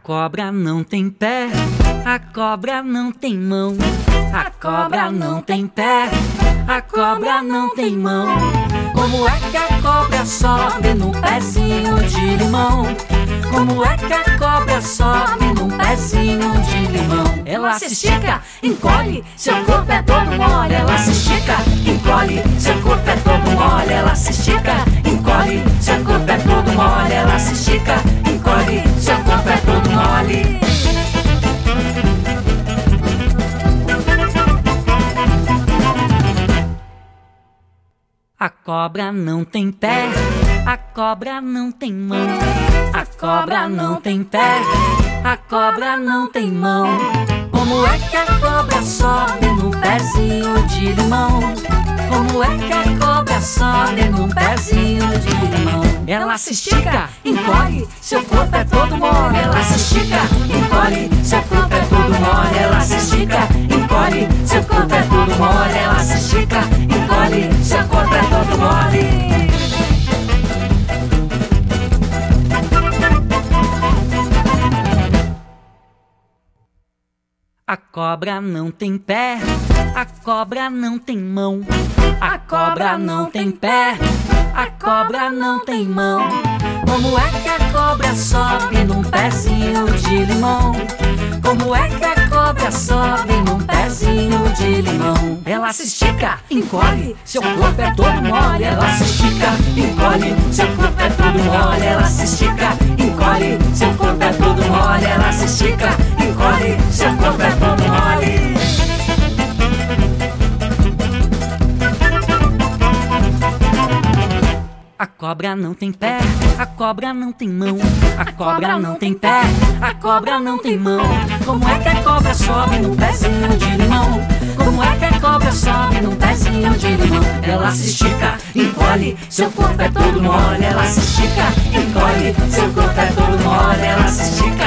cobra não tem pé, a cobra não tem mão. A cobra não tem pé, a cobra não tem mão. Como é que a cobra sobe num pezinho de limão? Como é que a cobra sobe num pezinho de limão? Ela se estica, encolhe, seu corpo é todo mole. Ela se estica, encolhe, seu corpo é todo mole. Ela se estica, encolhe, seu corpo é todo mole. Ela se estica, encolhe, seu corpo é todo mole. A cobra não tem pé, a cobra não tem mão. A cobra não tem pé, a cobra não tem mão. Como é que a cobra sobe num pezinho de limão? Como é que a cobra sobe num pezinho de limão? Ela se estica, encolhe, seu corpo é todo mole. Ela se estica, encolhe, seu corpo é todo mole. Ela se estica, encolhe, seu corpo é todo mole. Ela se estica, encolhe, seu corpo é todo mole. A cobra não tem pé, a cobra não tem mão. A cobra não tem pé, a cobra não tem mão. Como é que a cobra sobe num pezinho de limão? Como é que a cobra sobe num pezinho de limão? Ela se estica, encolhe, seu corpo é todo mole. Ela se estica, encolhe, seu corpo é todo mole. Ela se estica, encolhe, seu corpo é todo mole. Ela se estica, encolhe, seu corpo é todo mole. A cobra não tem pé, a cobra não tem mão. A cobra não tem pé, a cobra não tem mão. Como é que a cobra sobe num pezinho de limão? Como é que a cobra sobe num pezinho de limão? Ela se estica, encolhe, seu corpo é todo mole. Ela se estica, encolhe, seu corpo é todo mole. Ela se estica,